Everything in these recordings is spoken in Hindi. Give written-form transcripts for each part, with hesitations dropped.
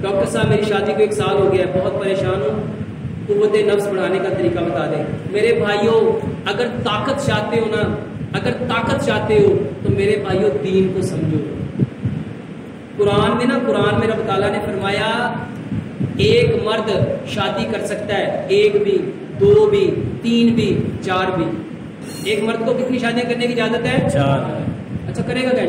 डॉक्टर साहब मेरी शादी को 1 साल हो गया है, बहुत परेशान हूँ, कुव्वत नफ्स बढ़ाने का तरीका बता दें। मेरे भाइयों, अगर ताकत चाहते हो ना, अगर ताकत चाहते हो तो मेरे भाइयों दीन को समझो। कुरान में रब ताला ने फरमाया एक मर्द शादी कर सकता है, 1 भी, 2 भी, 3 भी, 4 भी। एक मर्द को कितनी शादियां करने की इजाजत है? 4। अच्छा, करेगा क्या?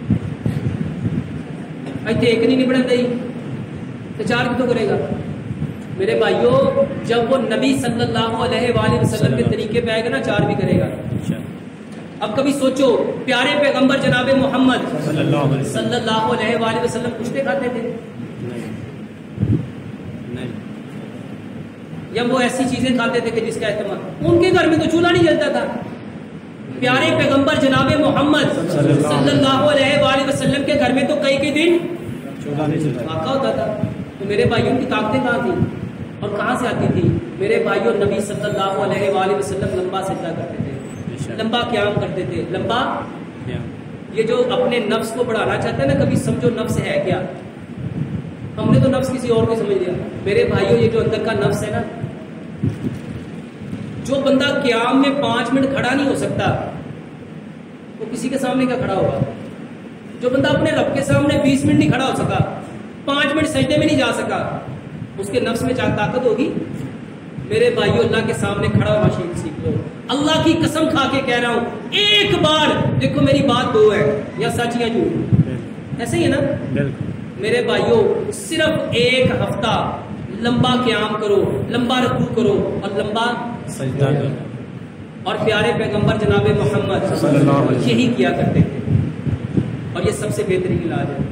इतने एक नहीं निबड़न दी तो 4 की तो करेगा। मेरे भाइयों, जब वो नबी सल्लल्लाहु अलैहि वसल्लम के तरीके पे आएगा ना, 4 भी करेगा। अब कभी सोचो, प्यारे पैगंबर जनाबे मोहम्मद सल्लल्लाहु अलैहि वसल्लम कुश्ते खाते थे? नहीं। या वो ऐसी चीजें खाते थे कि जिसका इस्तेमाल, उनके घर में तो चूल्हा नहीं जलता था। प्यारे पैगंबर जनाबे मोहम्मद सल्लल्लाहु अलैहि वसल्लम के घर में तो कई दिन चूल्हा नहीं जलता होता था। तो मेरे भाइयों की ताकतें कहाँ थी और कहाँ से आती थी? मेरे भाइयों, नबी सल्लल्लाहु अलैहि वसल्लम लंबा सजदा करते थे, लंबा क़याम करते थे, लंबा। ये जो अपने नफ्स को बढ़ाना चाहते हैं ना, कभी समझो नफ्स है क्या। हमने तो नफ्स किसी और को समझ लिया। मेरे भाइयों, ये जो अंदर का नफ्स है ना, जो बंदा क़याम में 5 मिनट खड़ा नहीं हो सकता, वो किसी के सामने क्या खड़ा होगा? जो बंदा अपने रब के सामने 20 मिनट नहीं खड़ा हो सका, 5 मिनट सजदे में नहीं जा सका, उसके नफ्स में क्या ताकत होगी? मेरे भाइयों, अल्लाह के सामने खड़ा होना सीख लो। अल्लाह की कसम खा के कह रहा हूं, एक बार देखो, मेरी बात 2 है, या सच या झूठ, ऐसे ही है ना? मेरे भाइयों, सिर्फ 1 हफ्ता लंबा क़याम करो, लंबा रुकू करो और लंबा सजदा करो। और प्यारे पैगंबर जनाबे मोहम्मद यही किया करते थे, और ये सबसे बेहतरीन इलाज है।